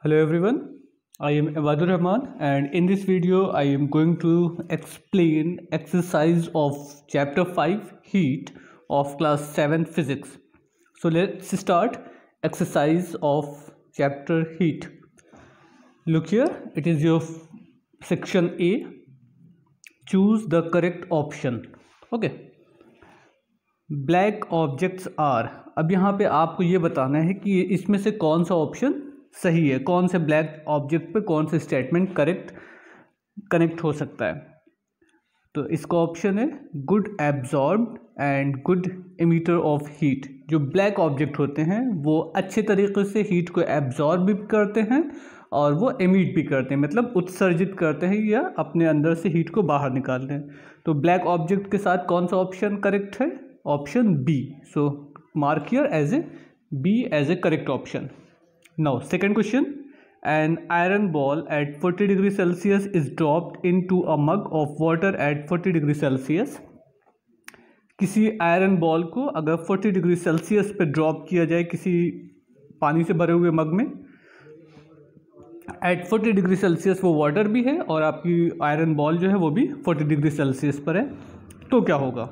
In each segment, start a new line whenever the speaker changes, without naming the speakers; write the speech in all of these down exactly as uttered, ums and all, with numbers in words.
Hello everyone, I am Abadur Rahman and in this video I am going to explain exercise of chapter five heat of class seven physics. So let's start exercise of chapter heat. Look here, it is your section A. Choose the correct option. Okay. Black objects are, अब यहाँ पे आपको ये बताना है कि इसमें से कौन सा ऑप्शन सही है, कौन से ब्लैक ऑब्जेक्ट पे कौन से स्टेटमेंट करेक्ट कनेक्ट हो सकता है। तो इसका ऑप्शन है good absorbed and good emitter of heat. जो ब्लैक ऑब्जेक्ट होते हैं वो अच्छे तरीके से हीट को एब्जॉर्ब भी करते हैं और वो एमिट भी करते हैं, मतलब उत्सर्जित करते हैं या अपने अंदर से हीट को बाहर निकालते हैं। तो ब्लैक ऑब्जेक्ट के साथ कौन सा ऑप्शन करेक्ट है? Option B. So mark here as A B as A correct option. Now second question, an iron ball at forty degree Celsius is dropped into a mug of water at forty degree Celsius. किसी iron ball को अगर forty degree Celsius पे drop किया जाए किसी पानी से भरे हुए मग में, एट फोर्टी डिग्री सेल्सियस वो वाटर भी है और आपकी आयरन बॉल जो है वो भी फोर्टी डिग्री सेल्सियस पर है, तो क्या होगा?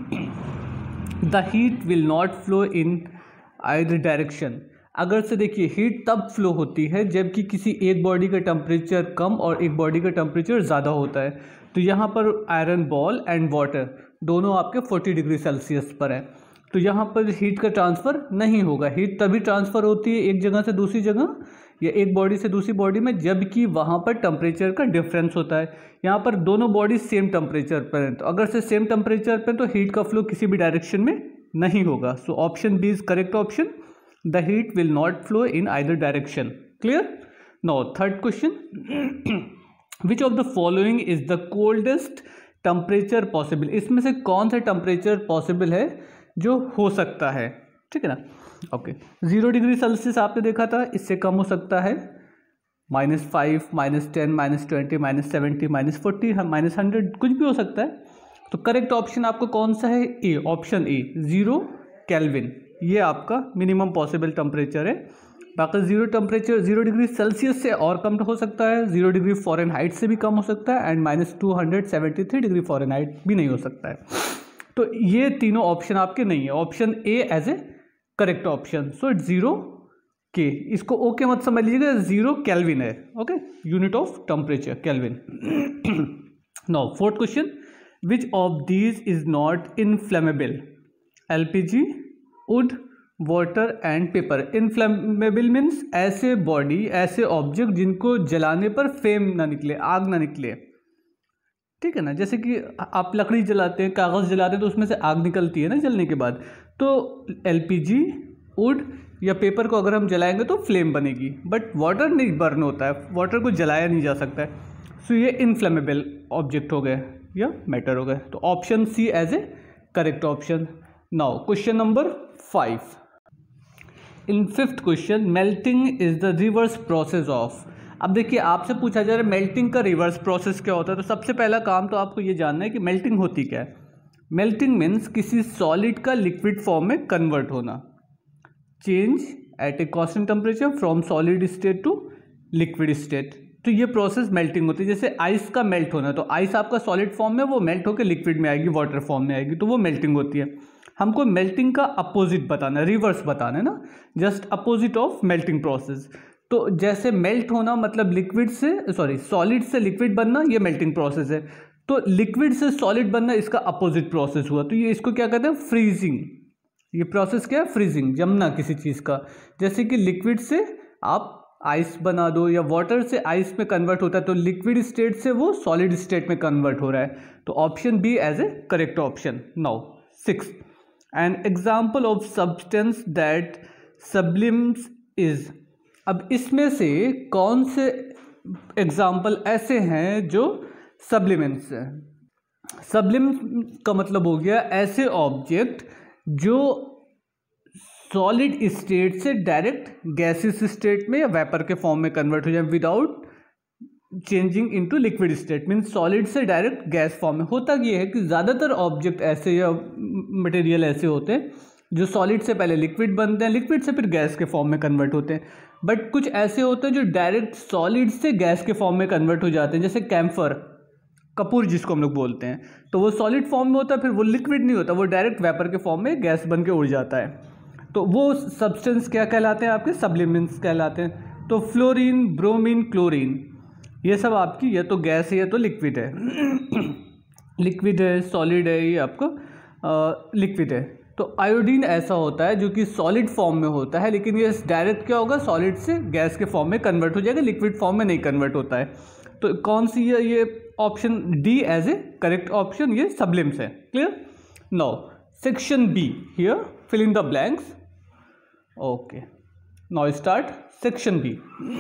The heat will not flow in either direction. अगर से देखिए हीट तब फ्लो होती है जबकि किसी एक बॉडी का टेम्परेचर कम और एक बॉडी का टेम्परेचर ज़्यादा होता है। तो यहाँ पर आयरन बॉल एंड वाटर दोनों आपके फोर्टी डिग्री सेल्सियस पर है, तो यहाँ पर हीट का ट्रांसफ़र नहीं होगा। हीट तभी ट्रांसफ़र होती है एक जगह से दूसरी जगह या एक बॉडी से दूसरी बॉडी में जबकि वहाँ पर टेम्परेचर का डिफरेंस होता है। यहाँ पर दोनों बॉडी सेम टेम्परेचर पर हैं, तो अगर से सेम टेम्परेचर पर तो हीट का फ्लो किसी भी डायरेक्शन में नहीं होगा। So option B is correct option, the heat will not flow in either direction. Clear? Now third question, which of the following is the coldest temperature possible. इसमें से कौन सा टेम्परेचर पॉसिबल है जो हो सकता है? ठीक है ना। ओके, जीरो डिग्री सेल्सियस आपने देखा था, इससे कम हो सकता है minus five, minus ten, minus twenty, minus seventy, minus forty, minus hundred, कुछ भी हो सकता है। तो करेक्ट ऑप्शन आपको कौन सा है? A, option A, zero kelvin. ये आपका मिनिमम पॉसिबल टेम्परेचर है। बाकी zero temperature zero degree Celsius से और कम हो सकता है, जीरो डिग्री फ़ारेनहाइट से भी कम हो सकता है, and minus two hundred seventy three degree Fahrenheit भी नहीं हो सकता है। तो ये तीनों ऑप्शन आपके नहीं है। Option A as A correct option. So it zero K, इसको ओके मत समझ लीजिएगा, जीरो केल्विन है। Okay, unit of temperature kelvin. Now fourth question, which of these is not inflammable? LPG, wood, water and paper. Inflammable means ऐसे body, ऐसे object जिनको जलाने पर फेम ना निकले, आग ना निकले। ठीक है ना, जैसे कि आप लकड़ी जलाते हैं, कागज़ जलाते हैं तो उसमें से आग निकलती है ना जलने के बाद। तो एलपीजी, वुड या पेपर को अगर हम जलाएंगे तो फ्लेम बनेगी, बट वाटर नहीं बर्न होता है, वाटर को जलाया नहीं जा सकता है। सो ये इनफ्लेमेबल ऑब्जेक्ट हो गए या मैटर हो गए। तो option C as A correct option. Now question number five, in fifth question, melting is the reverse process of. अब देखिए आपसे पूछा जा रहा है मेल्टिंग का रिवर्स प्रोसेस क्या होता है। तो सबसे पहला काम तो आपको ये जानना है कि मेल्टिंग होती क्या है। मेल्टिंग मीन्स किसी सॉलिड का लिक्विड फॉर्म में कन्वर्ट होना, change at a constant temperature from solid state to liquid state. तो ये प्रोसेस मेल्टिंग होती है। जैसे आइस का मेल्ट होना, तो आइस आपका सॉलिड फॉर्म में, वो मेल्ट होकर लिक्विड में आएगी, वाटर फॉर्म में आएगी, तो वो मेल्टिंग होती है। हमको मेल्टिंग का अपोजिट बताना है, रिवर्स बताना है ना, just opposite of melting process. तो जैसे मेल्ट होना मतलब लिक्विड से, सॉरी सॉलिड से लिक्विड बनना, ये मेल्टिंग प्रोसेस है। तो लिक्विड से सॉलिड बनना इसका अपोजिट प्रोसेस हुआ, तो ये इसको क्या कहते हैं? फ्रीजिंग। ये प्रोसेस क्या है? फ्रीजिंग, जमना किसी चीज़ का। जैसे कि लिक्विड से आप आइस बना दो या वाटर से आइस में कन्वर्ट होता है, तो लिक्विड स्टेट से वो सॉलिड स्टेट में कन्वर्ट हो रहा है। तो option B as A correct option. Now six, an example of substance that sublimes is. अब इसमें से कौन से एग्जाम्पल ऐसे हैं जो सब्लिमेंट्स हैं? सब्लिम का मतलब हो गया ऐसे ऑब्जेक्ट जो सॉलिड स्टेट से डायरेक्ट गैसेस स्टेट में या वेपर के फॉर्म में कन्वर्ट हो जाए without changing into liquid state. Means solid से डायरेक्ट गैस फॉर्म में। होता ये है कि ज़्यादातर ऑब्जेक्ट ऐसे या मटेरियल ऐसे होते हैं जो सॉलिड से पहले लिक्विड बनते हैं, लिक्विड से फिर गैस के फॉर्म में कन्वर्ट होते हैं। बट कुछ ऐसे होते हैं जो डायरेक्ट सॉलिड से गैस के फॉर्म में कन्वर्ट हो जाते हैं, जैसे कैम्फर, कपूर जिसको हम लोग बोलते हैं, तो वो सॉलिड फॉर्म में होता है, फिर वो लिक्विड नहीं होता, वो डायरेक्ट वेपर के फॉर्म में गैस बन के उड़ जाता है। तो वो सब्सटेंस क्या कहलाते हैं आपके? सब्लिमेंट्स कहलाते हैं। तो फ्लोरीन, ब्रोमीन, क्लोरीन, ये सब आपकी या तो गैस है या तो लिक्विड है। लिक्विड है, सॉलिड है, ये आपका लिक्विड है। तो आयोडीन ऐसा होता है जो कि सॉलिड फॉर्म में होता है, लेकिन ये डायरेक्ट क्या होगा, सॉलिड से गैस के फॉर्म में कन्वर्ट हो जाएगा, लिक्विड फॉर्म में नहीं कन्वर्ट होता है। तो कौन सी है ये ऑप्शन डी एज ए करेक्ट ऑप्शन, ये सब्लिम्स है। Clear? Now section B, here fill in the blanks. Okay, now start section B.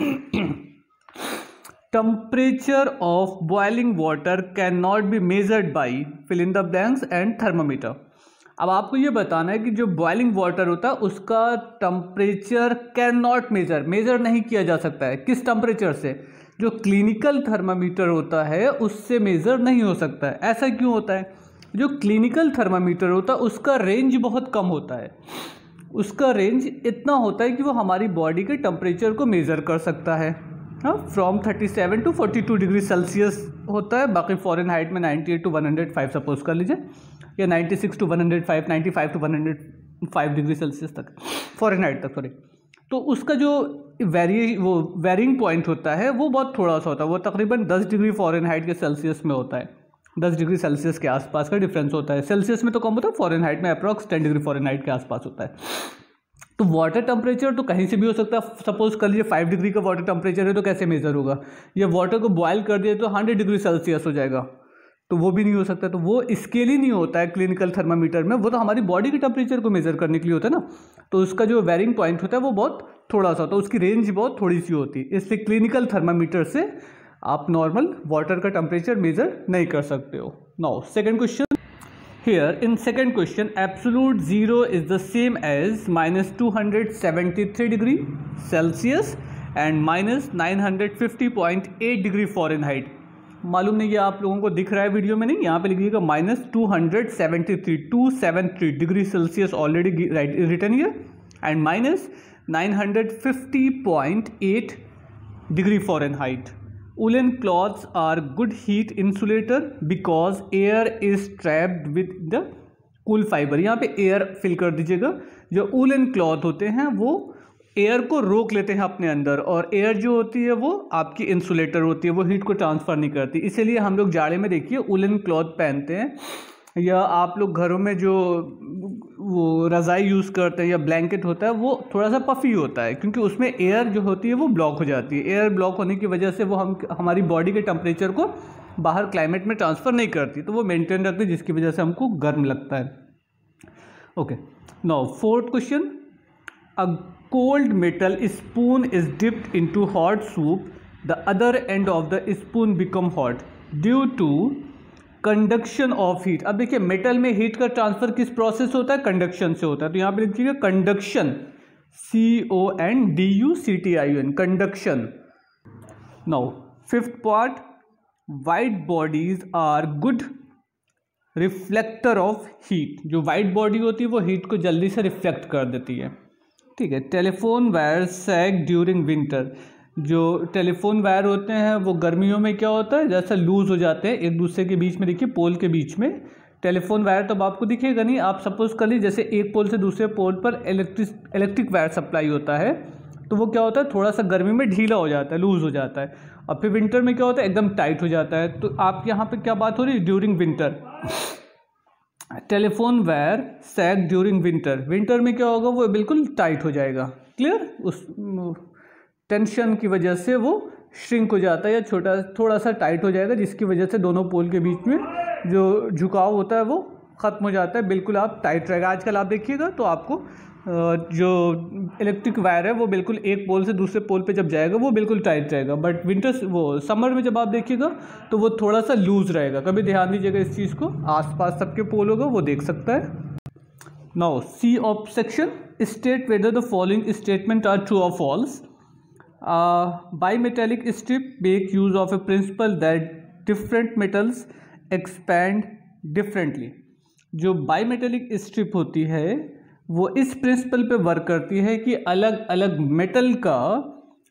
Temperature of boiling water can not be measured by fill in the blanks and thermometer. अब आपको ये बताना है कि जो boiling water होता है उसका temperature can not measure, measure नहीं किया जा सकता है। किस टेम्परेचर से? जो क्लिनिकल थर्मामीटर होता है उससे मेज़र नहीं हो सकता है। ऐसा क्यों होता है? जो क्लिनिकल थर्मामीटर होता है उसका रेंज बहुत कम होता है, उसका रेंज इतना होता है कि वो हमारी बॉडी के टेम्परेचर को मेज़र कर सकता है। हाँ, from thirty seven to forty two degree Celsius होता है, बाकी फॉरेन हाइट में ninety eight to one hundred five suppose कर लीजिए, या ninety six to one hundred five, ninety five to one hundred five degree Celsius तक, Fahrenheit तक, sorry. तो उसका जो वेरी वो वेरिंग पॉइंट होता है वो बहुत थोड़ा सा होता है, वो तकरीबन दस डिग्री फॉरेन हाइट के सेल्सियस में होता है, दस डिग्री सेल्सियस के आसपास का डिफरेंस होता है। सेल्सियस में तो कम होता है, फॉरेन हाइट में approx ten degree Fahrenheit के आसपास होता है। तो वाटर टेम्परेचर तो कहीं से भी हो सकता है। सपोज कर लीजिए फाइव डिग्री का वाटर टेम्परेचर है तो कैसे मेजर होगा? या वाटर को बॉयल कर दिए तो हंड्रेड डिग्री सेल्सियस हो जाएगा, तो वो भी नहीं हो सकता। तो वो स्केल ही नहीं होता है क्लिनिकल थर्मामीटर में, वो तो हमारी बॉडी के टेम्परेचर को मेजर करने के लिए होता है ना। तो उसका जो वेरिंग पॉइंट होता है वो बहुत थोड़ा सा होता है, उसकी रेंज बहुत थोड़ी सी होती है। इसलिए क्लिनिकल थर्मामीटर से आप नॉर्मल वाटर का टेम्परेचर मेजर नहीं कर सकते हो। Now second question, here in second question, absolute zero is the same as minus two hundred seventy-three degree Celsius and minus nine hundred fifty point eight degree Fahrenheit। मालूम नहीं ये आप लोगों को दिख रहा है वीडियो में? नहीं, यहाँ पे लिखिएगा minus two hundred seventy three to seven three degree Celsius already return here, and minus nine hundred fifty point eight degree Fahrenheit। Woolen cloths are good heat insulator because air is trapped with the cool fiber। यहाँ पे air fill कर दीजिएगा। जो woollen cloth होते हैं वो air को रोक लेते हैं अपने अंदर, और एयर जो होती है वो आपकी इंसुलेटर होती है, वो हीट को ट्रांसफ़र नहीं करती। इसीलिए हम लोग जाड़े में देखिए वूलन क्लॉथ पहनते हैं, या आप लोग घरों में जो वो रज़ाई यूज़ करते हैं या ब्लैंकेट होता है वो थोड़ा सा पफ़ी होता है, क्योंकि उसमें एयर जो होती है वो ब्लॉक हो जाती है। एयर ब्लॉक होने की वजह से वो हम हमारी बॉडी के टेम्परेचर को बाहर क्लाइमेट में ट्रांसफ़र नहीं करती, तो वो मेंटेन रखती है, जिसकी वजह से हमको गर्म लगता है। Okay, now fourth question, a cold metal spoon is dipped into hot soup, the other end of the spoon become hot due to conduction of heat. अब देखिए मेटल में हीट का ट्रांसफर किस प्रोसेस होता है? कंडक्शन से होता है। तो यहाँ पे लिखिएगा conduction, C O N D you C T I N, conduction. Now fifth part, white bodies are good reflector of heat. जो वाइट बॉडी होती है वो हीट को जल्दी से रिफ्लेक्ट कर देती है। ठीक है, telephone wire sag during winter. जो टेलीफोन वायर होते हैं वो गर्मियों में क्या होता है, जैसा लूज़ हो जाते हैं एक दूसरे के बीच में। देखिए पोल के बीच में टेलीफोन वायर तो अब आपको दिखेगा नहीं, आप सपोज कर लीजिए जैसे एक पोल से दूसरे पोल पर इलेक्ट्रिक इलेक्ट्रिक वायर सप्लाई होता है, तो वो क्या होता है थोड़ा सा गर्मी में ढीला हो जाता है, लूज़ हो जाता है, और फिर विंटर में क्या होता है एकदम टाइट हो जाता है। तो आप यहाँ पर क्या बात हो रही है? During winter telephone wire sag during winter. Winter में क्या होगा, वो बिल्कुल टाइट हो जाएगा। क्लियर? उस टेंशन की वजह से वो श्रिंक हो जाता है या छोटा थोड़ा सा टाइट हो जाएगा, जिसकी वजह से दोनों पोल के बीच में जो झुकाव होता है वो ख़त्म हो जाता है, बिल्कुल आप टाइट रहेगा। आजकल आप देखिएगा तो आपको जो इलेक्ट्रिक वायर है वो बिल्कुल एक पोल से दूसरे पोल पे जब जाएगा वो बिल्कुल टाइट रहेगा, बट विंटर वो समर में जब आप देखिएगा तो वो थोड़ा सा लूज़ रहेगा। कभी ध्यान दीजिएगा इस चीज़ को, आसपास सबके पोल होगा वो देख सकता है। Now C of section, state whether the following statement are true or false. Bimetallic strip make use of a principle that different metals expand differently. जो बाईमेटेलिक स्ट्रिप होती है वो इस प्रिंसिपल पे वर्क करती है कि अलग अलग मेटल का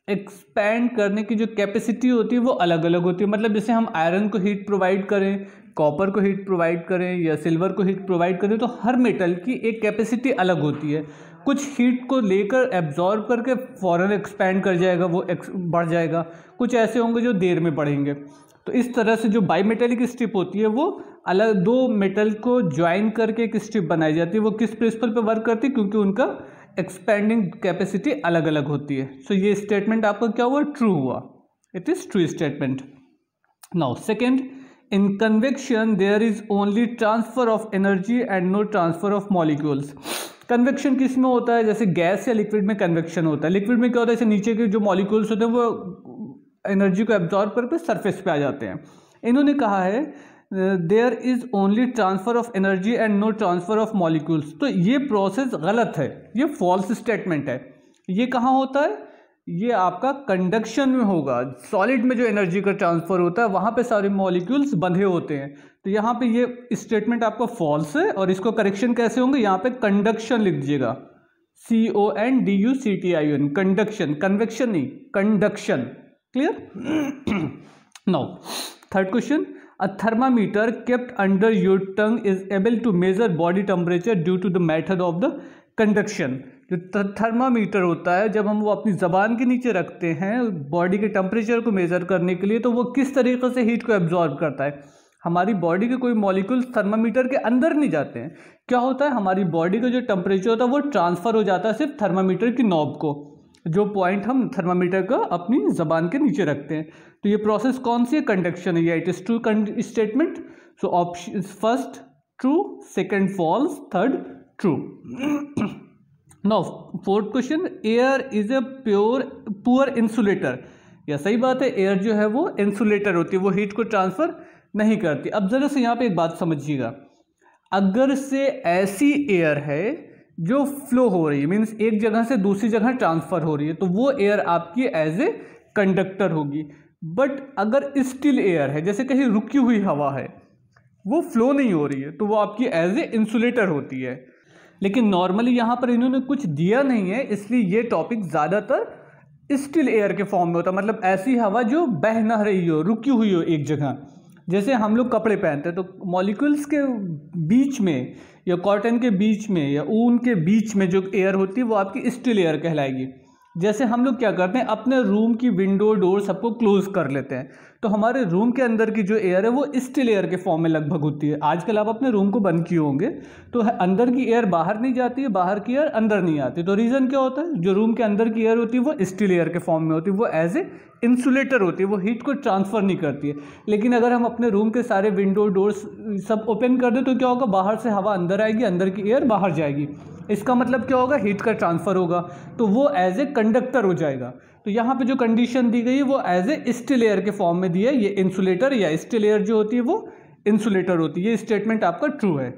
एक्सपैंड करने की जो कैपेसिटी होती है वो अलग अलग होती है। मतलब जैसे हम आयरन को हीट प्रोवाइड करें, कॉपर को हीट प्रोवाइड करें या सिल्वर को हीट प्रोवाइड करें, तो हर मेटल की एक कैपेसिटी अलग होती है। कुछ हीट को लेकर एब्जॉर्ब करके फ़ौरन एक्सपैंड कर जाएगा, वो बढ़ जाएगा। कुछ ऐसे होंगे जो देर में बढ़ेंगे। तो इस तरह से जो बाईमेटेलिक स्ट्रिप होती है वो अलग दो मेटल को ज्वाइन करके एक स्ट्रिप बनाई जाती है। वो किस प्रिंसिपल पे वर्क करती है? क्योंकि उनका एक्सपैंडिंग कैपेसिटी अलग अलग होती है। सो so, ये स्टेटमेंट आपका क्या हुआ? ट्रू हुआ। It is true statement. Now second, in convection there is only transfer of energy and no transfer of molecules. Convection किस में होता है? जैसे गैस या लिक्विड में कन्वेक्शन होता है। लिक्विड में क्या होता है? जैसे नीचे के जो मॉलिक्यूल्स होते हैं वो एनर्जी को एब्जॉर्ब करके सरफेस पे आ जाते हैं। इन्होंने कहा है there is only transfer of energy and no transfer of molecules. तो ये प्रोसेस गलत है, ये फॉल्स स्टेटमेंट है। ये कहाँ होता है? ये आपका कंडक्शन में होगा। सॉलिड में जो एनर्जी का ट्रांसफर होता है वहाँ पे सारे मॉलिक्यूल्स बंधे होते हैं। तो यहाँ पे ये स्टेटमेंट आपका फॉल्स है। और इसको करेक्शन कैसे होंगे? यहाँ पे कंडक्शन लिख दीजिएगा, सी O N D you C T I N, conduction, convection नहीं, conduction. Clear? Now third question, a thermometer kept under your tongue is able to measure body temperature due to the method of the conduction। जो thermometer होता है जब हम वो अपनी ज़बान के नीचे रखते हैं बॉडी के टेम्परेचर को मेज़र करने के लिए, तो वो किस तरीके से हीट को एब्जॉर्ब करता है। हमारी बॉडी के कोई मॉलिक्यूल्स थर्मामीटर के अंदर नहीं जाते हैं। क्या होता है? हमारी बॉडी का जो टेम्परेचर होता है वो ट्रांसफ़र हो जाता है सिर्फ थर्मामीटर की नॉब को, जो पॉइंट हम थर्मामीटर का अपनी ज़बान के नीचे रखते हैं। तो ये प्रोसेस कौन सी है? कंडक्शन है। It is true statement. So option first true, second false, third true. Now fourth question, air is a pure poor insulator. या सही बात है, एयर जो है वो इंसुलेटर होती है, वो हीट को ट्रांसफ़र नहीं करती। अब ज़रा से यहाँ पे एक बात समझिएगा, अगर से ऐसी एयर है जो फ्लो हो रही है, मीन्स एक जगह से दूसरी जगह ट्रांसफ़र हो रही है, तो वो एयर आपकी एज ए कंडक्टर होगी। बट अगर स्टिल एयर है, जैसे कहीं रुकी हुई हवा है, वो फ्लो नहीं हो रही है, तो वो आपकी एज ए इंसुलेटर होती है। लेकिन नॉर्मली यहाँ पर इन्होंने कुछ दिया नहीं है, इसलिए ये टॉपिक ज़्यादातर स्टिल एयर के फॉर्म में होता है। मतलब ऐसी हवा जो बह ना रही हो, रुकी हुई हो एक जगह। जैसे हम लोग कपड़े पहनते हैं तो मॉलिक्यूल्स के बीच में या कॉटन के बीच में या ऊन के बीच में जो एयर होती है वो आपकी स्टिल एयर कहलाएगी। जैसे हम लोग क्या करते हैं, अपने रूम की विंडो डोर सबको क्लोज कर लेते हैं, तो हमारे रूम के अंदर की जो एयर है वो स्टिल एयर के फॉर्म में लगभग होती है। आजकल आप अपने रूम को बंद किए होंगे तो अंदर की एयर बाहर नहीं जाती है, बाहर की एयर अंदर नहीं आती। तो रीज़न क्या होता है? जो रूम के अंदर की एयर होती है वो स्टिल एयर के फॉर्म में होती है, वो एज ए इंसुलेटर होती है, वो हीट को ट्रांसफ़र नहीं करती है। लेकिन अगर हम अपने रूम के सारे विंडो डोर्स सब ओपन कर दें तो क्या होगा? बाहर से हवा अंदर आएगी, अंदर की एयर बाहर जाएगी। इसका मतलब क्या होगा? हीट का ट्रांसफ़र होगा, तो वो एज ए कंडक्टर हो जाएगा। तो यहाँ पे जो कंडीशन दी गई है वो एज ए स्टिल एयर के फॉर्म में दी है। ये इंसुलेटर या स्टिल एयर जो होती है वो इंसुलेटर होती है। ये स्टेटमेंट आपका ट्रू है।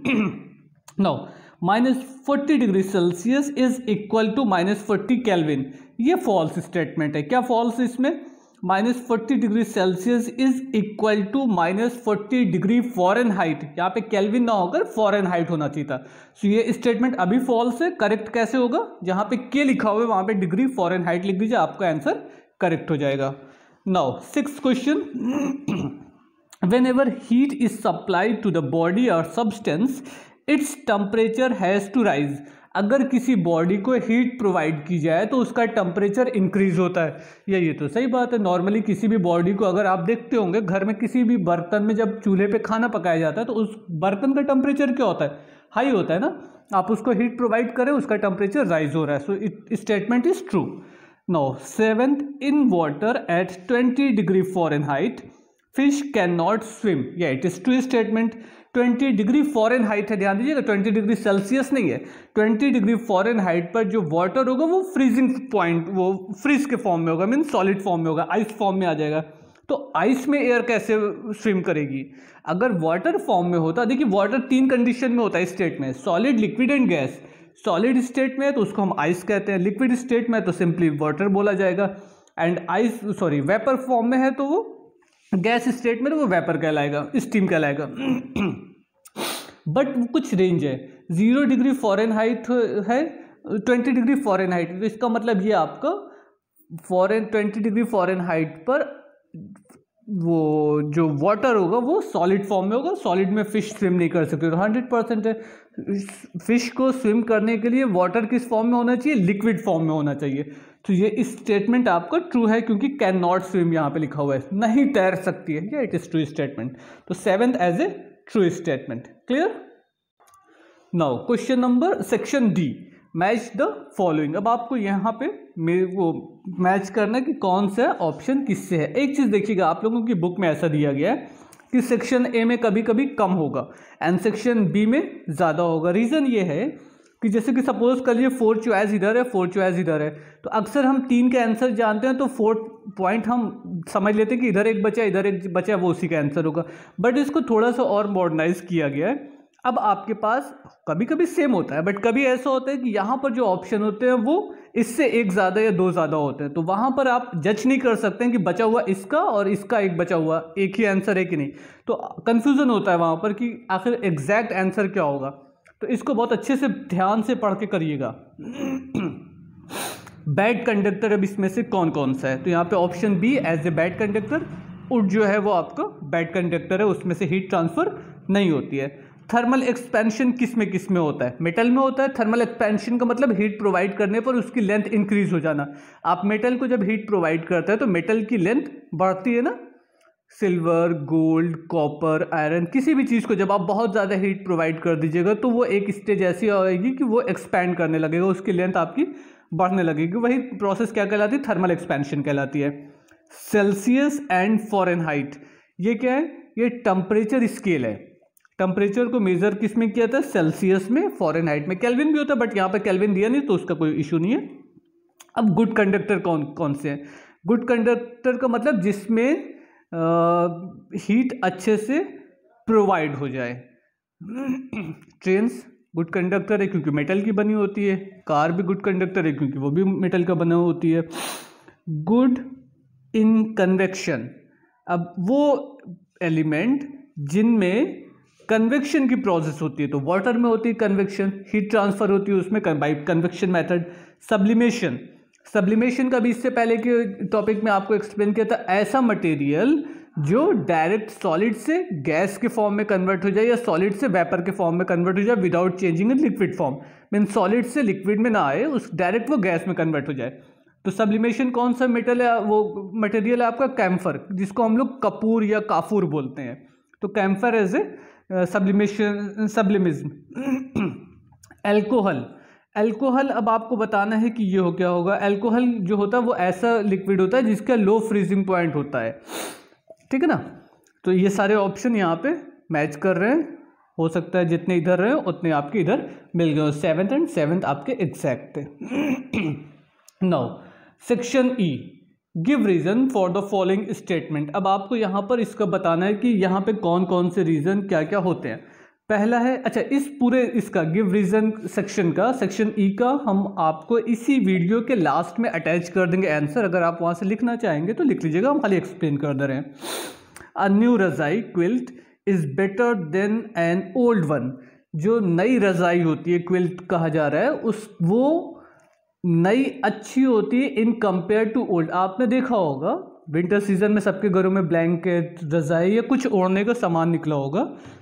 Now minus forty degree Celsius is equal to minus forty kelvin. ये फॉल्स स्टेटमेंट है। क्या फॉल्स इसमें? Minus forty degree Celsius is equal to minus forty degree Fahrenheit. यहाँ पे केल्विन ना होकर फॉरेन हाइट होना चाहिए था। सो ये स्टेटमेंट अभी फॉल्स है। करेक्ट कैसे होगा? जहाँ पे के लिखा हुआ है वहाँ पे डिग्री फॉरेन हाइट लिख दीजिए, आपका आंसर करेक्ट हो जाएगा। Now sixth question, whenever heat is supplied to the body or substance its temperature has to rise. अगर किसी बॉडी को हीट प्रोवाइड की जाए तो उसका टेम्परेचर इंक्रीज होता है। या ये तो सही बात है। नॉर्मली किसी भी बॉडी को अगर आप देखते होंगे घर में किसी भी बर्तन में जब चूल्हे पे खाना पकाया जाता है तो उस बर्तन का टेम्परेचर क्या होता है? हाई होता है ना। आप उसको हीट प्रोवाइड करें, उसका टेम्परेचर राइज हो रहा है। So it statement is true. Now seventh, in water at twenty degree Fahrenheit fish can not swim. या it is true statement. Twenty degree Fahrenheit है, ध्यान दीजिएगा, ट्वेंटी डिग्री सेल्सियस नहीं है। ट्वेंटी डिग्री फॉरेन हाइट पर जो water होगा वो फ्रीजिंग पॉइंट, वो फ्रीज के फॉर्म में होगा, मीन सॉलिड फॉर्म में होगा, आइस फॉर्म में आ जाएगा। तो आइस में एयर कैसे स्विम करेगी? अगर वाटर फॉर्म में होता, देखिए वाटर तीन कंडीशन में होता है स्टेट में, solid, liquid and gas. Solid state में है तो उसको हम आइस कहते हैं, लिक्विड स्टेट में है तो सिंपली वाटर बोला जाएगा, and ice sorry vapour form में है तो वो गैस स्टेट में तो वो वेपर कहलाएगा, स्टीम कहलाएगा। बट कुछ रेंज है, जीरो डिग्री फॉरेन हाइट है, ट्वेंटी डिग्री फॉरेन हाइट, तो इसका मतलब ये आपका Fahrenheit twenty degree Fahrenheit पर वो जो वाटर होगा वो सॉलिड फॉर्म में होगा, सॉलिड में फिश स्विम नहीं कर सकते। तो हंड्रेड परसेंट है फिश को स्विम करने के लिए वाटर किस फॉर्म में होना चाहिए, लिक्विड फॉर्म में होना चाहिए। तो ये इस स्टेटमेंट आपका ट्रू है क्योंकि कैन नॉट स्विम यहाँ पे लिखा हुआ है, नहीं तैर सकती है, ये इट इज ट्रू स्टेटमेंट। तो seventh as a true statement. Clear. Now question number section D, match the following. अब आपको यहाँ पे मेरे वो मैच करना है कि कौन सा ऑप्शन किससे है। एक चीज़ देखिएगा, आप लोगों की बुक में ऐसा दिया गया है कि सेक्शन ए में कभी कभी कम होगा एंड सेक्शन बी में ज़्यादा होगा। रीज़न ये है कि जैसे कि सपोज कर लिए फोर चॉइस इधर है, फोर चॉइस इधर है, तो अक्सर हम तीन के आंसर जानते हैं तो फोर्थ पॉइंट हम समझ लेते हैं कि इधर एक बचा इधर एक बचा, वो उसी का आंसर होगा। बट इसको थोड़ा सा और मॉडर्नाइज किया गया है। अब आपके पास कभी कभी सेम होता है बट कभी ऐसा होता है कि यहाँ पर जो ऑप्शन होते हैं वो इससे एक ज़्यादा या दो ज़्यादा होते हैं, तो वहाँ पर आप जज नहीं कर सकते हैं कि बचा हुआ इसका और इसका एक बचा हुआ एक ही आंसर है कि नहीं। तो कन्फ्यूज़न होता है वहाँ पर कि आखिर एग्जैक्ट आंसर क्या होगा। तो इसको बहुत अच्छे से ध्यान से पढ़ के करिएगा। बैड कंडक्टर अब इसमें से कौन कौन सा है, तो यहाँ पे option B as a bad conductor, wood जो है वो आपका बैड कंडक्टर है, उसमें से हीट ट्रांसफर नहीं होती है। थर्मल एक्सपेंशन किस में किस में होता है, मेटल में होता है। थर्मल एक्सपेंशन का मतलब हीट प्रोवाइड करने पर उसकी लेंथ इंक्रीज हो जाना। आप मेटल को जब हीट प्रोवाइड करते हैं तो मेटल की लेंथ बढ़ती है ना। सिल्वर, गोल्ड, कॉपर, आयरन, किसी भी चीज़ को जब आप बहुत ज़्यादा हीट प्रोवाइड कर दीजिएगा तो वो एक स्टेज ऐसी आएगी कि वो एक्सपैंड करने लगेगा, उसकी लेंथ आपकी बढ़ने लगेगी। वही प्रोसेस क्या कहलाती है, थर्मल एक्सपेंशन कहलाती है। सेल्सियस एंड फॉरेनहाइट, ये क्या है, ये टेम्परेचर स्केल है। टेम्परेचर को मेजर किस में किया था, सेल्सियस में, फॉरेनहाइट में। केल्विन भी होता है बट यहाँ पर केल्विन दिया नहीं तो उसका कोई इशू नहीं है। अब गुड कंडक्टर कौन कौन से हैं, गुड कंडक्टर का मतलब जिसमें हीट अच्छे से प्रोवाइड हो जाए। ट्रेन्स गुड कंडक्टर है क्योंकि मेटल की बनी होती है। कार भी गुड कंडक्टर है क्योंकि वो भी मेटल का बना होती है। गुड इन कन्वेक्शन, अब वो एलिमेंट जिनमें कन्वेक्शन की प्रोसेस होती है, तो वाटर में होती है कन्वेक्शन, हीट ट्रांसफर होती है उसमें by convection method. Sublimation, sublimation का भी इससे पहले के टॉपिक में आपको एक्सप्लेन किया था, ऐसा मटेरियल जो डायरेक्ट सॉलिड से गैस के फॉर्म में कन्वर्ट हो जाए या सॉलिड से वेपर के फॉर्म में कन्वर्ट हो जाए without changing in liquid form, mean solid से लिक्विड में ना आए, उस डायरेक्ट वो गैस में कन्वर्ट हो जाए। तो सब्लिमेशन कौन सा मेटल है, वो मटेरियल है आपका कैम्फर, जिसको हम लोग कपूर या काफूर बोलते हैं। तो camphor as a sublimation sublimism. Alcohol, alcohol अब आपको बताना है कि ये हो क्या होगा। एल्कोहल जो होता है वो ऐसा लिक्विड होता है जिसका लो फ्रीजिंग पॉइंट होता है, ठीक है ना। तो ये सारे ऑप्शन यहाँ पे मैच कर रहे हैं, हो सकता है जितने इधर रहे उतने आपके इधर मिल गए। सेवेंथ एंड सेवेंथ आपके एग्जैक्ट थे। Now section E, give reason for the following statement. अब आपको यहाँ पर इसका बताना है कि यहाँ पे कौन कौन से रीजन क्या क्या होते हैं। पहला है, अच्छा इस पूरे इसका गिव रीजन सेक्शन का, सेक्शन ई का हम आपको इसी वीडियो के लास्ट में अटैच कर देंगे आंसर, अगर आप वहाँ से लिखना चाहेंगे तो लिख लीजिएगा, हम खाली एक्सप्लेन कर दे रहे हैं। A new rajai quilt is better than an old one, जो नई रजाई होती है क्विल्ट कहा जा रहा है, उस वो नई अच्छी होती है इन कंपेयर टू ओल्ड। आपने देखा होगा विंटर सीजन में सबके घरों में ब्लैंकेट, रजाई या कुछ ओढ़ने का सामान निकला होगा।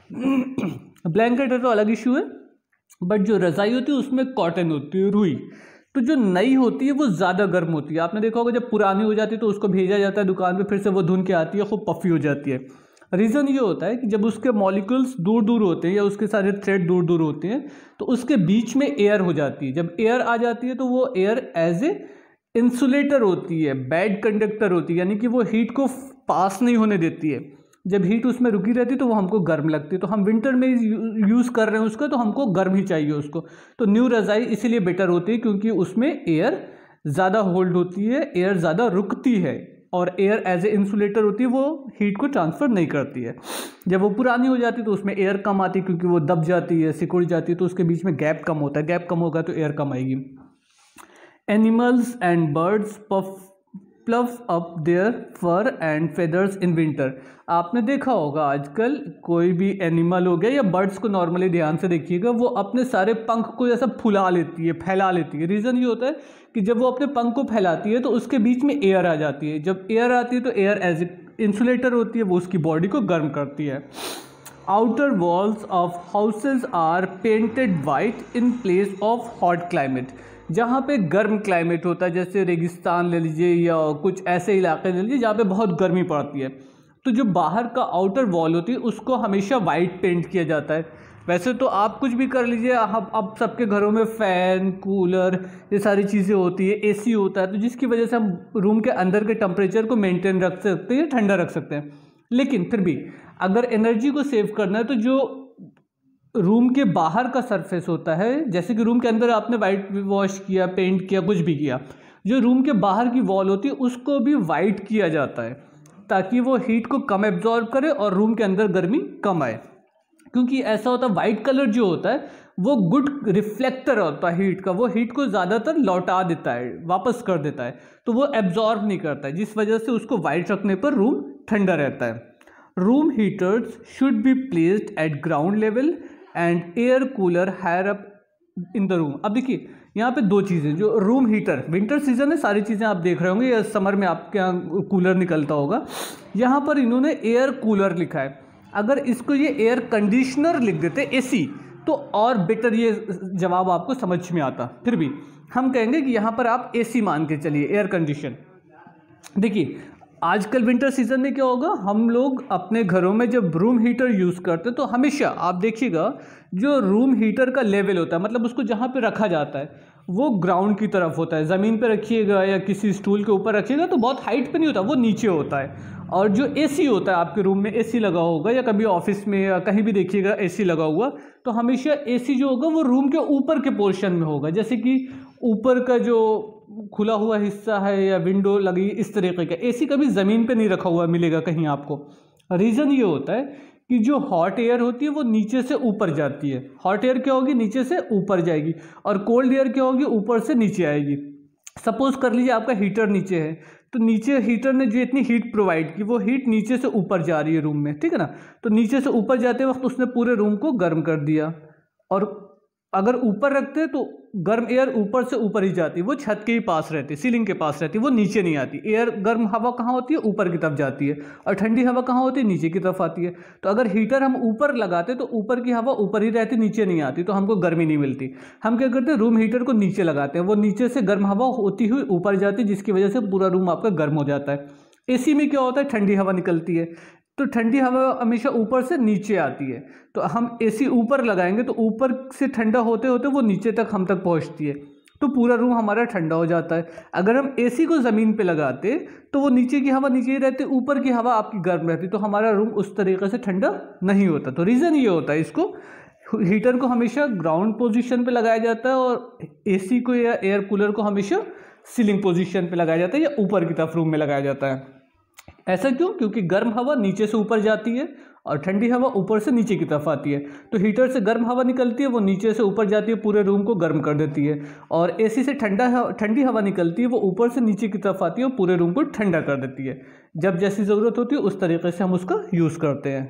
ब्लैंकेट है तो अलग इशू है, बट जो रजाई होती है उसमें कॉटन होती है, रुई। तो जो नई होती है वो ज़्यादा गर्म होती है। आपने देखा होगा जब पुरानी हो जाती है तो उसको भेजा जाता है दुकान पे, फिर से वो धुन के आती है, खूब पफी हो जाती है। रीज़न ये होता है कि जब उसके मॉलिक्यूल्स दूर दूर होते हैं या उसके सारे थ्रेड दूर दूर होते हैं तो उसके बीच में एयर हो जाती है। जब एयर आ जाती है तो वो एयर एज ए इंसुलेटर होती है, बैड कंडक्टर होती है, यानी कि वो हीट को पास नहीं होने देती है। जब हीट उसमें रुकी रहती है तो वो हमको गर्म लगती है, तो हम विंटर में यूज़ कर रहे हैं उसका, तो हमको गर्म ही चाहिए उसको। तो न्यू रज़ाई इसीलिए बेटर होती है क्योंकि उसमें एयर ज़्यादा होल्ड होती है, एयर ज़्यादा रुकती है, और एयर एज ए इंसुलेटर होती है, वो हीट को ट्रांसफ़र नहीं करती है। जब वो पुरानी हो जाती है तो उसमें एयर कम आती है क्योंकि वो दब जाती है, सिकुड़ जाती है, तो उसके बीच में गैप कम होता है। गैप कम होगा तो एयर कम आएगी। Animals and birds puff fluff up their fur and feathers in winter. आपने देखा होगा आजकल कोई भी एनिमल हो गया या बर्ड्स को नॉर्मली ध्यान से देखिएगा, वो अपने सारे पंख को ऐसा फुला लेती है, फैला लेती है। रीज़न ये होता है कि जब वो अपने पंख को फैलाती है तो उसके बीच में एयर आ जाती है। जब एयर आती है तो एयर एज ए इंसुलेटर होती है, वो उसकी बॉडी को गर्म करती है। Outer walls of houses are painted white in place of hot climate. जहाँ पे गर्म क्लाइमेट होता है, जैसे रेगिस्तान ले लीजिए या कुछ ऐसे इलाके ले लीजिए जहाँ पे बहुत गर्मी पड़ती है, तो जो बाहर का आउटर वॉल होती है उसको हमेशा वाइट पेंट किया जाता है। वैसे तो आप कुछ भी कर लीजिए, अब अब सबके घरों में फ़ैन, कूलर, ये सारी चीज़ें होती है, एसी होता है, तो जिसकी वजह से हम रूम के अंदर के टेम्परेचर को मेंटेन रख सकते हैं, ठंडा रख सकते हैं। लेकिन फिर भी अगर एनर्जी को सेव करना है तो जो रूम के बाहर का सरफेस होता है, जैसे कि रूम के अंदर आपने वाइट वॉश किया, पेंट किया, कुछ भी किया, जो रूम के बाहर की वॉल होती है उसको भी वाइट किया जाता है ताकि वो हीट को कम एब्जॉर्ब करे और रूम के अंदर गर्मी कम आए। क्योंकि ऐसा होता है, वाइट कलर जो होता है वो गुड रिफ्लेक्टर होता है हीट का, वो हीट को ज़्यादातर लौटा देता है, वापस कर देता है, तो वो एब्जॉर्ब नहीं करता है, जिस वजह से उसको वाइट रखने पर रूम ठंडा रहता है। Room heaters should be placed at ground level and air cooler higher up in the room. अब देखिए यहाँ पे दो चीज़ें, जो रूम हीटर, विंटर सीजन है, सारी चीज़ें आप देख रहे होंगे, या समर में आपके यहाँ कूलर निकलता होगा, यहाँ पर इन्होंने एयर कूलर लिखा है। अगर इसको ये एयर कंडीशनर लिख देते, एसी, तो और बेटर ये जवाब आपको समझ में आता। फिर भी हम कहेंगे कि यहाँ पर आप एसी मान के चलिए, एयर कंडीशन। देखिए आजकल विंटर सीजन में क्या होगा, हम लोग अपने घरों में जब रूम हीटर यूज़ करते हैं तो हमेशा आप देखिएगा जो रूम हीटर का लेवल होता है, मतलब उसको जहाँ पे रखा जाता है वो ग्राउंड की तरफ होता है। ज़मीन पे रखिएगा या किसी स्टूल के ऊपर रखिएगा तो बहुत हाइट पे नहीं होता, वो नीचे होता है। और जो एसी होता है, आपके रूम में एसी लगा होगा या कभी ऑफिस में या कहीं भी देखिएगा एसी लगा हुआ, तो हमेशा एसी जो होगा वो रूम के ऊपर के पोर्शन में होगा, जैसे कि ऊपर का जो खुला हुआ हिस्सा है या विंडो लगी, इस तरीके का। एसी कभी ज़मीन पे नहीं रखा हुआ मिलेगा कहीं आपको। रीज़न ये होता है कि जो हॉट एयर होती है वो नीचे से ऊपर जाती है। हॉट एयर क्या होगी, नीचे से ऊपर जाएगी, और कोल्ड एयर क्या होगी, ऊपर से नीचे आएगी। सपोज कर लीजिए आपका हीटर नीचे है, तो नीचे हीटर ने जो इतनी हीट प्रोवाइड की, वो हीट नीचे से ऊपर जा रही है रूम में, ठीक है ना। तो नीचे से ऊपर जाते वक्त उसने पूरे रूम को गर्म कर दिया। और अगर ऊपर रखते हैं तो गर्म एयर ऊपर से ऊपर ही जाती है, वो छत के ही पास रहती है, सीलिंग के पास रहती है, वो नीचे नहीं आती। एयर गर्म हवा कहाँ होती है, ऊपर की तरफ जाती है, और ठंडी हवा कहाँ होती है, नीचे की तरफ आती है। तो अगर हीटर हम ऊपर लगाते तो ऊपर की हवा ऊपर ही रहती, नीचे नहीं आती, तो हमको गर्मी नहीं मिलती। हम क्या करते हैं, रूम हीटर को नीचे लगाते हैं, वो नीचे से गर्म हवा होती हुई ऊपर जाती है, जिसकी वजह से पूरा रूम आपका गर्म हो जाता है। एसी में क्या होता है, ठंडी हवा निकलती है, तो ठंडी हवा हमेशा ऊपर से नीचे आती है, तो हम एसी ऊपर लगाएंगे तो ऊपर से ठंडा होते होते वो नीचे तक हम तक पहुंचती है, तो पूरा रूम हमारा ठंडा हो जाता है। अगर हम एसी को ज़मीन पे लगाते तो वो नीचे की हवा नीचे ही रहती, ऊपर की हवा आपकी गर्म रहती, तो हमारा रूम उस तरीके से ठंडा नहीं होता। तो रीज़न ये होता है, इसको हीटर को हमेशा ग्राउंड पोजीशन पे लगाया जाता है और एसी को या एयर कूलर को हमेशा सीलिंग पोजीशन पे लगाया जाता है या ऊपर की तरफ रूम में लगाया जाता है। ऐसा क्यों? क्योंकि गर्म हवा नीचे से ऊपर जाती है और ठंडी हवा ऊपर से नीचे की तरफ आती है। तो हीटर से गर्म हवा निकलती है, वो नीचे से ऊपर जाती है, पूरे रूम को गर्म कर देती है, और एसी से ठंडा ठंडी हवा निकलती है, वो ऊपर से नीचे की तरफ आती है और पूरे रूम को ठंडा कर देती है। जब जैसी ज़रूरत होती है उस तरीके से हम उसका यूज़ करते हैं।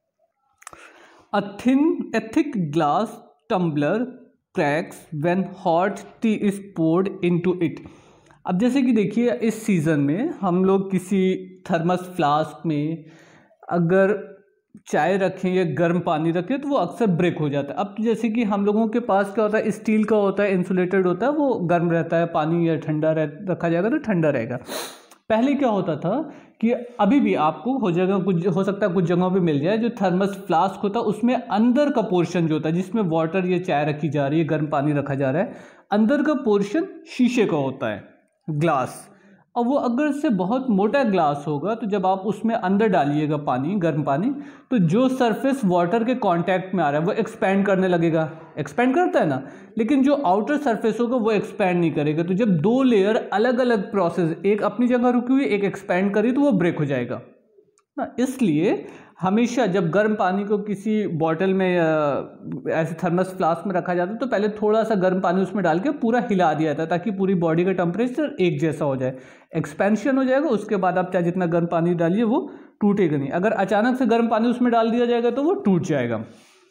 A thin a thick glass tumbler cracks when hot tea is poured into it. अब जैसे कि देखिए इस सीज़न में हम लोग किसी थर्मस फ्लास्क में अगर चाय रखें या गर्म पानी रखें तो वो अक्सर ब्रेक हो जाता है। अब तो जैसे कि हम लोगों के पास क्या होता है, स्टील का होता है, इंसुलेटेड होता है, वो गर्म रहता है, पानी या ठंडा रह रखा जाएगा तो ठंडा रहेगा। पहले क्या होता था कि अभी भी आपको हो जाएगा, कुछ हो सकता है कुछ जगहों पे मिल जाए, जो थर्मस फ्लास्क होता है उसमें अंदर का पोर्शन जो होता है, जिसमें वाटर या चाय रखी जा रही है, गर्म पानी रखा जा रहा है, अंदर का पोर्शन शीशे का होता है, ग्लास। और वो अगर से बहुत मोटा ग्लास होगा तो जब आप उसमें अंदर डालिएगा पानी, गर्म पानी, तो जो सरफेस वाटर के कांटेक्ट में आ रहा है वो एक्सपैंड करने लगेगा। एक्सपैंड करता है ना, लेकिन जो आउटर सरफेस होगा वो एक्सपैंड नहीं करेगा। तो जब दो लेयर अलग अलग प्रोसेस, एक अपनी जगह रुकी हुई, एक एक्सपैंड करी, तो वो ब्रेक हो जाएगा ना। इसलिए हमेशा जब गर्म पानी को किसी बॉटल में ऐसे थर्मस फ्लास्क में रखा जाता है तो पहले थोड़ा सा गर्म पानी उसमें डाल के पूरा हिला दिया जाता है ताकि पूरी बॉडी का टेम्परेचर एक जैसा हो जाए, एक्सपेंशन हो जाएगा। उसके बाद आप चाहे जितना गर्म पानी डालिए वो टूटेगा नहीं। अगर अचानक से गर्म पानी उसमें डाल दिया जाएगा तो वो टूट जाएगा।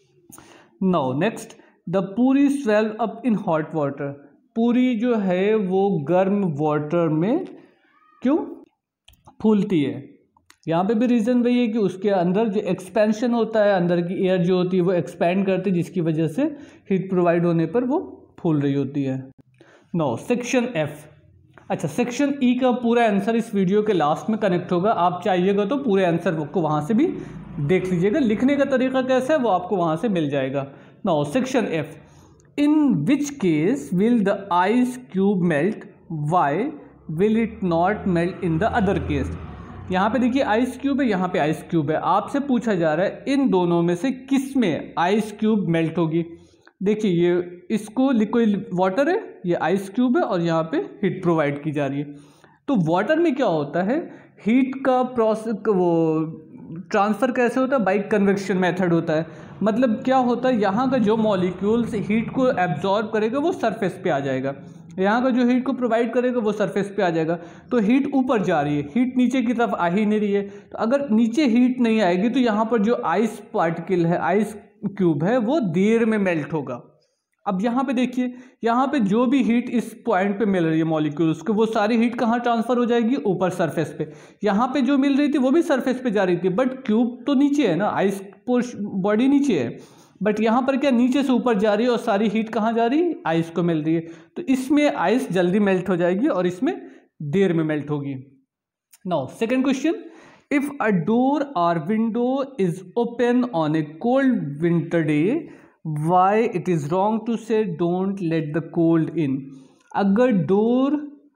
Now next, the puri swell up in hot water. Puri जो है वो गर्म वाटर में क्यों फूलती है? यहाँ पे भी रीज़न वही है कि उसके अंदर जो एक्सपेंशन होता है, अंदर की एयर जो होती है वो एक्सपैंड करती है, जिसकी वजह से हीट प्रोवाइड होने पर वो फूल रही होती है। No section F. अच्छा, सेक्शन ई का पूरा आंसर इस वीडियो के लास्ट में कनेक्ट होगा। आप चाहिएगा तो पूरे आंसर को वहाँ से भी देख लीजिएगा। लिखने का तरीका कैसा है वो आपको वहाँ से मिल जाएगा। No section F, in which case will the ice cube melt, why will it not melt in the other case. यहाँ पे देखिए आइस क्यूब है, यहाँ पे आइस क्यूब है। आपसे पूछा जा रहा है इन दोनों में से किस में आइस क्यूब मेल्ट होगी। देखिए ये इसको लिक्विड वाटर है, ये आइस क्यूब है और यहाँ पे हीट प्रोवाइड की जा रही है। तो वाटर में क्या होता है, हीट का प्रोसेस वो ट्रांसफ़र कैसे होता है, बाई कन्वेक्शन मेथड होता है। मतलब क्या होता है, यहाँ का जो मॉलिक्यूल्स हीट को एब्जॉर्ब करेगा वो सरफेस पे आ जाएगा, यहाँ का जो हीट को प्रोवाइड करेगा वो सरफेस पे आ जाएगा। तो हीट ऊपर जा रही है, हीट नीचे की तरफ आ ही नहीं रही है। तो अगर नीचे हीट नहीं आएगी तो यहाँ पर जो आइस पार्टिकल है, आइस क्यूब है, वो देर में मेल्ट होगा। अब यहाँ पे देखिए, यहाँ पे जो भी हीट इस पॉइंट पे मिल रही है मॉलिक्यूल्स को, वो सारी हीट कहाँ ट्रांसफ़र हो जाएगी, ऊपर सरफेस पे। यहाँ पे जो मिल रही थी वो भी सरफेस पे जा रही थी, बट क्यूब तो नीचे है ना, आइस बॉडी नीचे है, बट यहाँ पर क्या नीचे से ऊपर जा रही है और सारी हीट कहाँ जा रही है, आइस को मिल रही है। तो इसमें आइस जल्दी मेल्ट हो जाएगी और इसमें देर में मेल्ट होगी। Now second question, if a door or window is open on a cold winter day, why it is wrong to say don't let the cold in. अगर डोर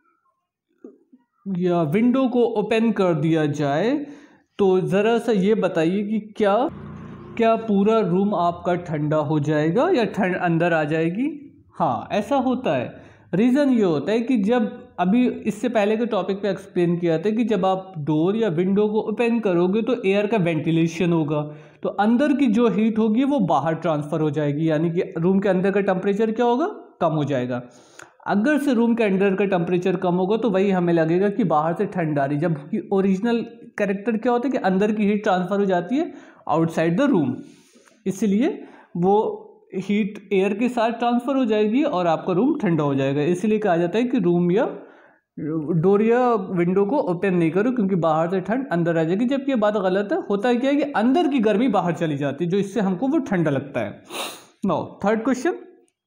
या विंडो को ओपन कर दिया जाए तो ज़रा सा ये बताइए कि क्या क्या पूरा रूम आपका ठंडा हो जाएगा या ठंड अंदर आ जाएगी। हाँ, ऐसा होता है। रीज़न ये होता है कि जब अभी इससे पहले के टॉपिक पे एक्सप्लेन किया था कि जब आप डोर या विंडो को ओपन करोगे तो एयर का वेंटिलेशन होगा, तो अंदर की जो हीट होगी वो बाहर ट्रांसफ़र हो जाएगी, यानी कि रूम के अंदर का टेम्परेचर क्या होगा, कम हो जाएगा। अगर से रूम के अंदर का टेम्परेचर कम होगा तो वही हमें लगेगा कि बाहर से ठंड आ रही, जबकि ओरिजिनल कैरेक्टर क्या होता है कि अंदर की हीट ट्रांसफ़र हो जाती है आउटसाइड द रूम, इसलिए वो हीट एयर के साथ ट्रांसफ़र हो जाएगी और आपका रूम ठंडा हो जाएगा। इसलिए कहा जाता है कि रूम या डोर या विंडो को ओपन नहीं करो, क्योंकि बाहर से ठंड अंदर आ जाएगी। जबकि ये बात गलत है। होता है क्या है कि अंदर की गर्मी बाहर चली जाती है, जो इससे हमको वो ठंडा लगता है। Now third question,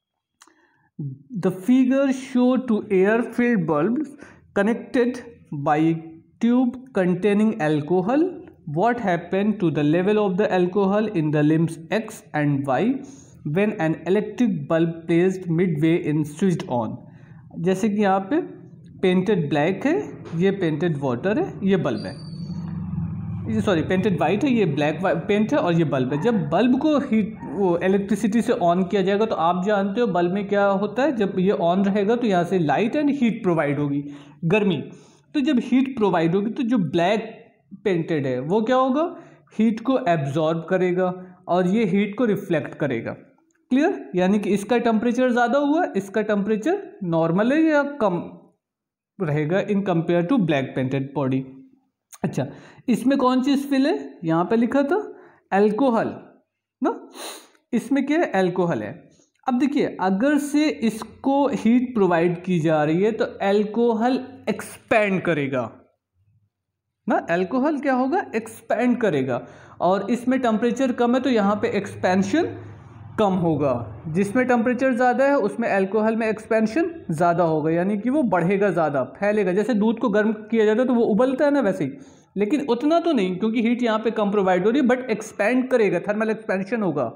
the figure show two air filled bulbs connected by tube containing alcohol, what happened to the level of the alcohol in the limbs X and Y when an electric bulb placed midway in switched on। जैसे कि यहाँ पे painted black है, ये painted water है, ये bulb है, ये सॉरी पेंटेड वाइट है, ये ब्लैक पेंट है और ये बल्ब है। जब बल्ब को हीट वो इलेक्ट्रिसिटी से ऑन किया जाएगा तो आप जानते हो बल्ब में क्या होता है, जब ये ऑन रहेगा तो यहाँ से लाइट एंड हीट प्रोवाइड होगी, गर्मी। तो जब हीट प्रोवाइड होगी तो जो ब्लैक पेंटेड है वो क्या होगा, हीट को एब्जॉर्ब करेगा और ये हीट को रिफ्लेक्ट करेगा। क्लियर? यानी कि इसका टेम्परेचर ज़्यादा हुआ, इसका टेम्परेचर नॉर्मल है या कम रहेगा in compare to black painted body. अच्छा, इसमें कौन चीज़ फिल है, यहाँ पे लिखा था एल्कोहल ना, इसमें क्या है, एल्कोहल है। अब देखिए, अगर से इसको हीट प्रोवाइड की जा रही है तो एल्कोहल एक्सपैंड करेगा ना, एल्कोहल क्या होगा, एक्सपैंड करेगा, और इसमें टेम्परेचर कम है तो यहाँ पे एक्सपेंशन कम होगा। जिसमें टेम्परेचर ज़्यादा है उसमें एल्कोहल में एक्सपेंशन ज़्यादा होगा, यानी कि वो बढ़ेगा, ज़्यादा फैलेगा। जैसे दूध को गर्म किया जाता है तो वो उबलता है ना, वैसे ही, लेकिन उतना तो नहीं, क्योंकि हीट यहाँ पे कम प्रोवाइड हो रही है, बट एक्सपैंड करेगा, थर्मल एक्सपेंशन होगा।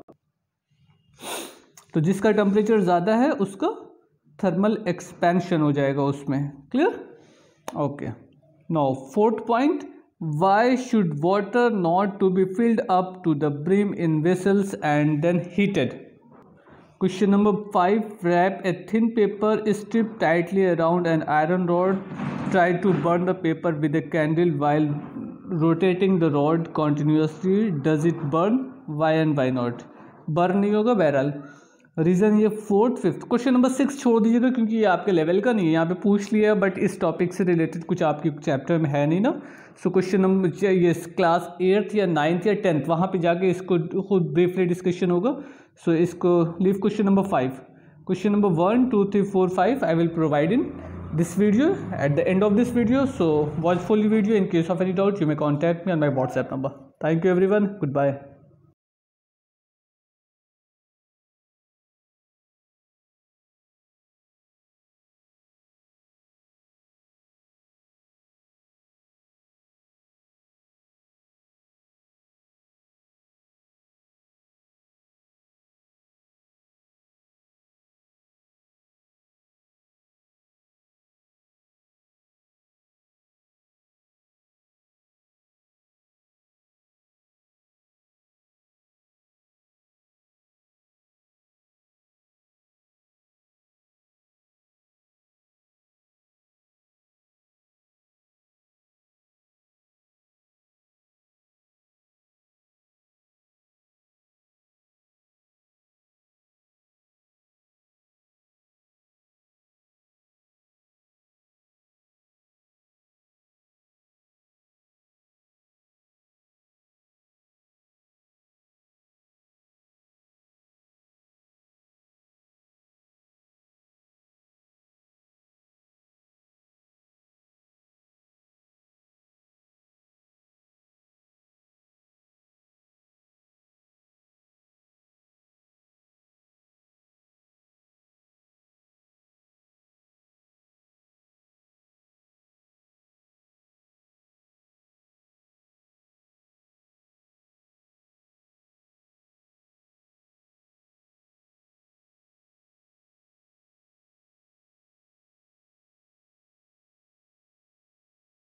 तो जिसका टेम्परेचर ज़्यादा है उसका थर्मल एक्सपेंशन हो जाएगा उसमें। Clear? Okay. Now fourth point, why should water not to be filled up to the brim in vessels and then heated? Question number five, wrap a thin paper strip tightly around an iron rod. Try to burn the paper with a candle while rotating the rod continuously does it burn, why and why not? Burn नहीं होगा बहरहाल। Reason ये fourth fifth. Question number six छोड़ दीजिएगा क्योंकि ये आपके level का नहीं है, यहाँ पे पूछ लिया बट इस टॉपिक से रिलेटेड कुछ आपके चैप्टर में है नहीं ना। सो क्वेश्चन नंबर ये क्लास एट्थ या नाइन्थ या टेंथ वहाँ पे जाके इसको खुद ब्रीफली डिस्कशन होगा। सो so, इसको leave question number five. Question number one two three four five I will provide in this video at the end of this video, so watch full video. In case of any doubt you may contact me on my WhatsApp number. Thank you everyone, goodbye.